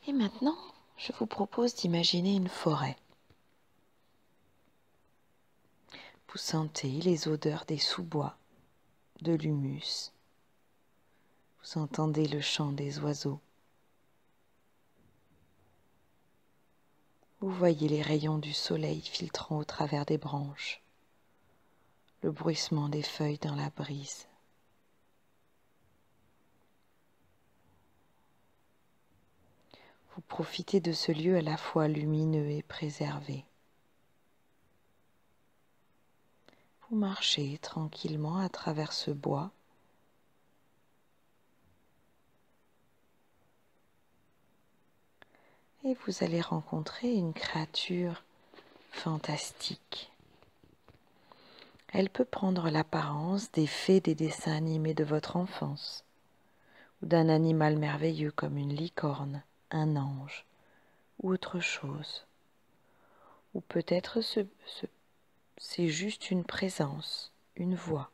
Et maintenant, je vous propose d'imaginer une forêt. Vous sentez les odeurs des sous-bois, de l'humus. Vous entendez le chant des oiseaux. Vous voyez les rayons du soleil filtrant au travers des branches, le bruissement des feuilles dans la brise. Vous profitez de ce lieu à la fois lumineux et préservé. Vous marchez tranquillement à travers ce bois. Et vous allez rencontrer une créature fantastique. Elle peut prendre l'apparence des fées des dessins animés de votre enfance, ou d'un animal merveilleux comme une licorne, un ange, ou autre chose. Ou peut-être c'est juste une présence, une voix.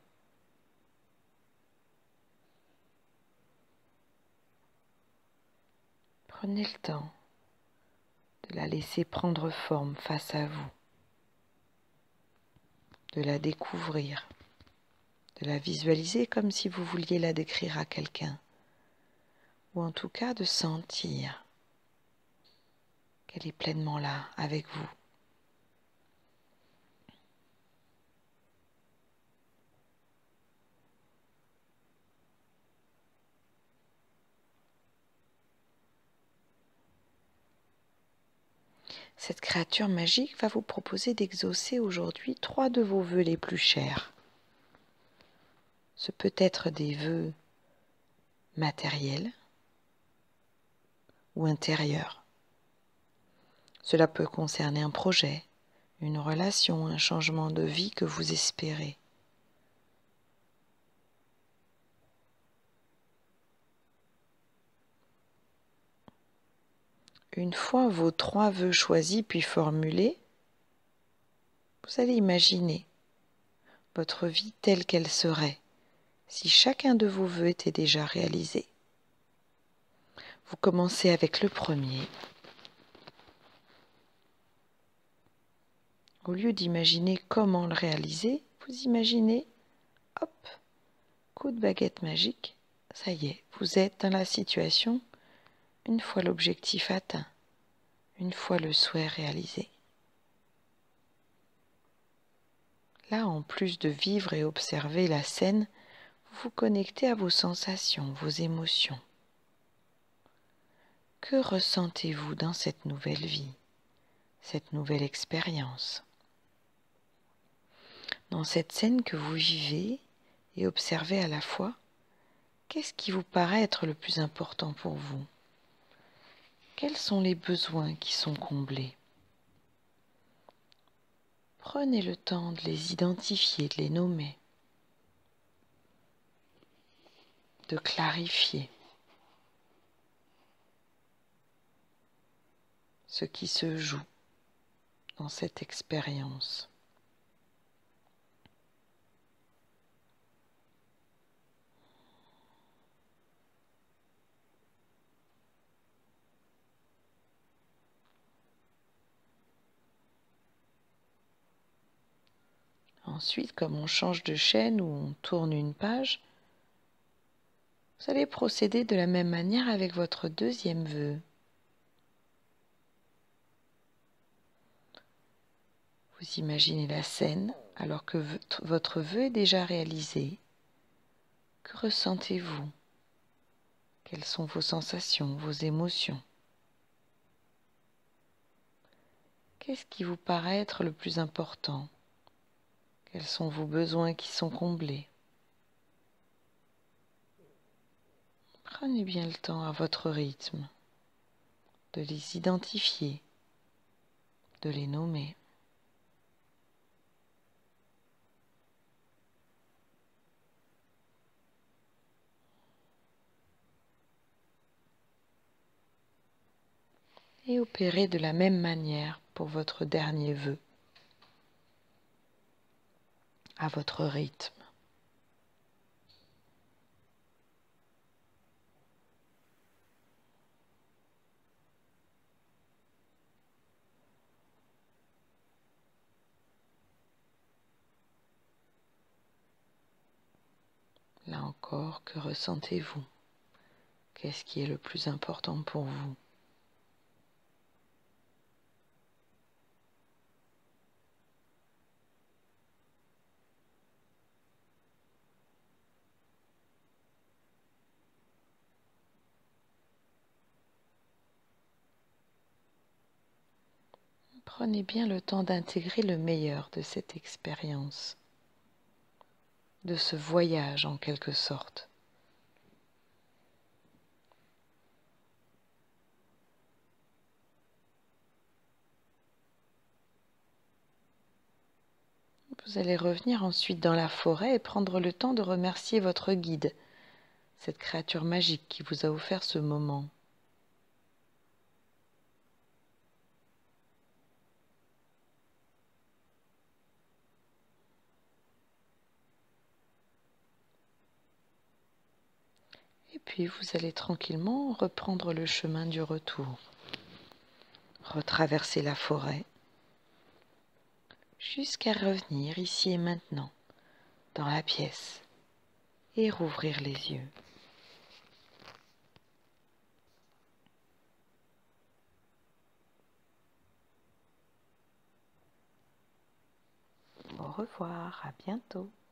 Prenez le temps de la laisser prendre forme face à vous, de la découvrir, de la visualiser comme si vous vouliez la décrire à quelqu'un, ou en tout cas de sentir qu'elle est pleinement là avec vous. Cette créature magique va vous proposer d'exaucer aujourd'hui 3 de vos vœux les plus chers. Ce peut être des vœux matériels ou intérieurs. Cela peut concerner un projet, une relation, un changement de vie que vous espérez. Une fois vos 3 vœux choisis puis formulés, vous allez imaginer votre vie telle qu'elle serait si chacun de vos vœux était déjà réalisé. Vous commencez avec le premier. Au lieu d'imaginer comment le réaliser, vous imaginez, hop, coup de baguette magique, ça y est, vous êtes dans la situation une fois l'objectif atteint, une fois le souhait réalisé. Là, en plus de vivre et observer la scène, vous vous connectez à vos sensations, vos émotions. Que ressentez-vous dans cette nouvelle vie, cette nouvelle expérience? Dans cette scène que vous vivez et observez à la fois, qu'est-ce qui vous paraît être le plus important pour vous? Quels sont les besoins qui sont comblés? Prenez le temps de les identifier, de les nommer, de clarifier ce qui se joue dans cette expérience. Ensuite, comme on change de chaîne ou on tourne une page, vous allez procéder de la même manière avec votre deuxième vœu. Vous imaginez la scène alors que votre vœu est déjà réalisé. Que ressentez-vous? Quelles sont vos sensations, vos émotions? Qu'est-ce qui vous paraît être le plus important? Quels sont vos besoins qui sont comblés? Prenez bien le temps à votre rythme de les identifier, de les nommer. Et opérez de la même manière pour votre dernier vœu, à votre rythme. encore, que ressentez-vous? Qu'est-ce qui est le plus important pour vous? Prenez bien le temps d'intégrer le meilleur de cette expérience, de ce voyage en quelque sorte. Vous allez revenir ensuite dans la forêt et prendre le temps de remercier votre guide, cette créature magique qui vous a offert ce moment. Et puis vous allez tranquillement reprendre le chemin du retour, retraverser la forêt, jusqu'à revenir ici et maintenant, dans la pièce, et rouvrir les yeux. Au revoir, à bientôt.